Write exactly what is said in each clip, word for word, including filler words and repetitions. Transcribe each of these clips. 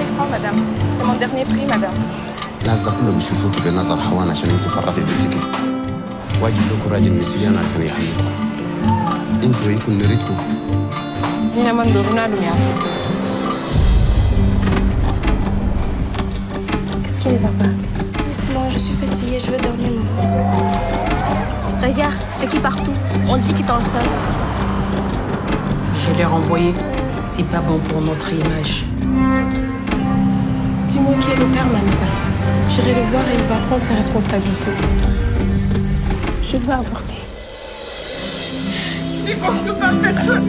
mille francs, madame. C'est mon dernier prix, madame. الناس ده كله بيشوفوكي بنظر حوان عشان انت فرطي بنتك. واجب لكم راجل مسيان عشان يحميكم. انتوا يكون نريدكم. هنا من دورنا لم يعرفوا. Qu'est-ce qui ne va pas? Laisse-moi, je suis fatiguée, je veux dormir, maman. Regarde, c'est qui partout. On dit qu'il est enceinte. Je l'ai renvoyé. C'est pas bon pour notre image. Dis-moi qui est le père, Manita. J'irai le voir et il va prendre ses responsabilités. Je veux avorter. Je supporte pas personne.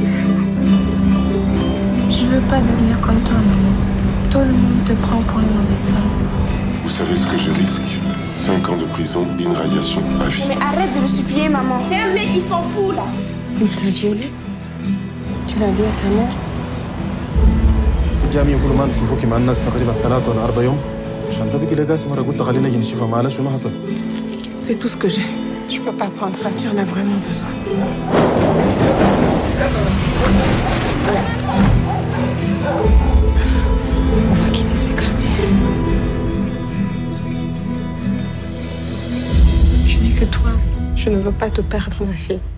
Je veux pas devenir comme toi, maman. Tout le monde te prend pour une mauvaise femme. Vous savez ce que je risque? Cinq ans de prison, une radiation à vie. Mais arrête de le supplier, maman. C'est un mec, il s'en fout, là. Il l'a violée. Tu l'as dit à ta mère? جامي يقولوا ما نشوفوك مع الناس تقريبا ثلاثة ولا أربع يوم عشان تبقي لقاس مرة قلت خلينا نجي نشوفها معلش شو ما حصل. C'est tout ce que j'ai. Je peux pas prendre ça, tu en as vraiment besoin. On va quitter ces quartiers. Je n'ai que toi. Je ne veux pas te perdre, ma fille.